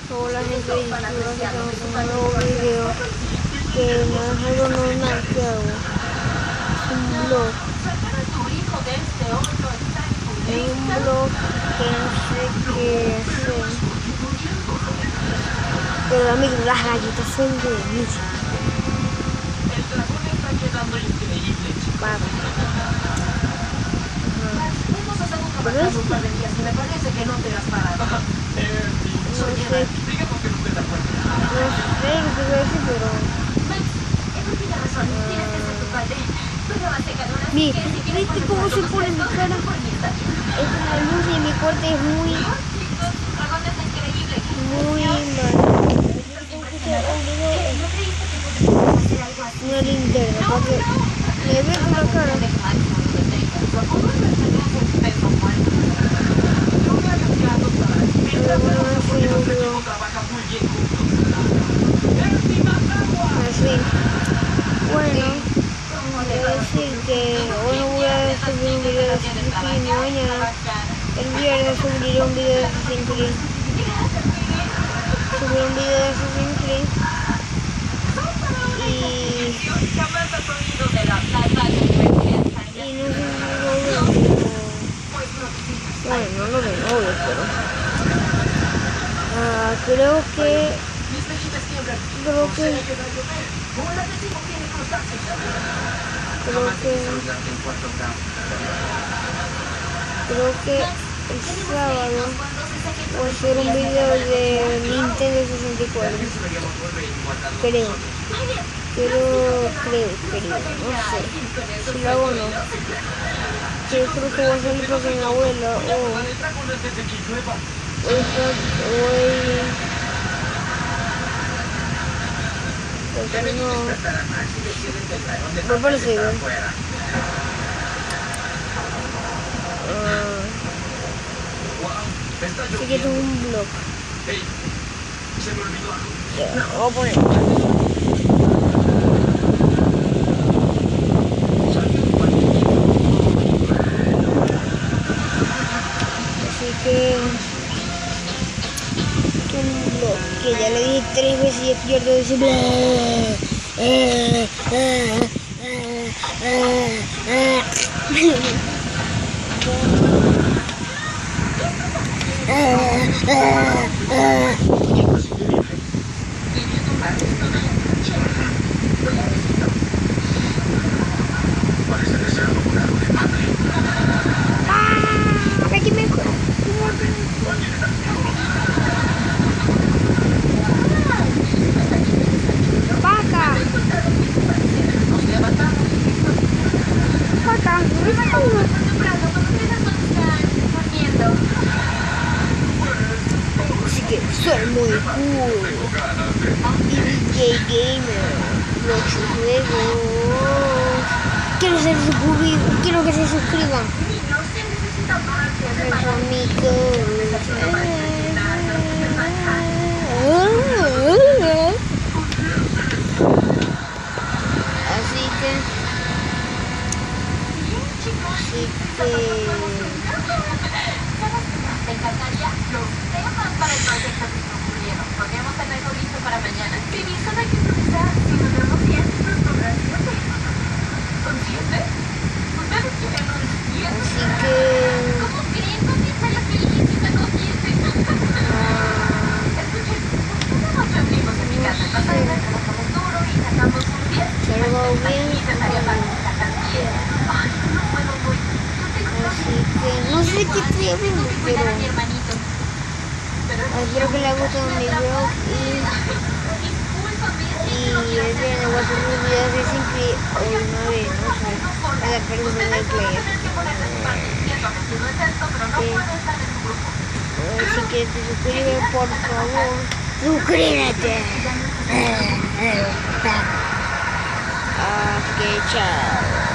Hola gente de YouTube, aquí estamos con un nuevo video que no es algo normal que hago. Es un blog. Es un blog que no sé qué hacer. Pero amigos, las galletas son buenísimas. Vamos. ¿Pero es? Me parece que no te has parado. No sé qué voy a decir, pero... Mira, ¿viste cómo se pone mi cara? Es la luz de mi corte es muy mal. Una linterna para que me vea con la cara. Así. Bueno, voy a decir que hoy no voy a subir un video de Assassin's Creed ni mañana. El viernes subiré un video de Assassin's Creed. Subiré un video de Assassin's Creed. Y no sé si lo veo. Bueno, no lo veo, obvio, pero... creo que el sábado voy a hacer un video de Nintendo 64. Creo, no sé si lo hago o no. Yo creo que voy a salir con mi abuela porque no me parece bien. Así que tengo un blog. Ya, lo voy a poner. Así que un blog que ya le dije 3 veces y es cierto decir aquí me así que soy muy cool y DJ Gamer, muchos juegos. Quiero que se suscriban. Así que ¿te encantaría? No. Para el proyecto que se ocurrieron. Podríamos tenerlo listo para mañana. Vivi, solo hay que improvisar. Si nos vemos bien, nos podrás ir a hacer. ¿Consciente? Ustedes quieren un día. Así que... ¿Cómo creen? Comienza la feliz y se consciente. Escuchen, ¿por qué no nos reunimos en mi casa? Pasamos el teléfono duro y sacamos un 10. Salgo bien. Y se estaría para sacar 10. Ay, no puedo hoy. Así que no sé qué estoy haciendo, pero espero que les guste mi blog y el viernes voy a subir un video de Assassin's Creed o una vez, no sé, a la persona del player. Así que te suscribes, por favor, suscríbete. Así que chao.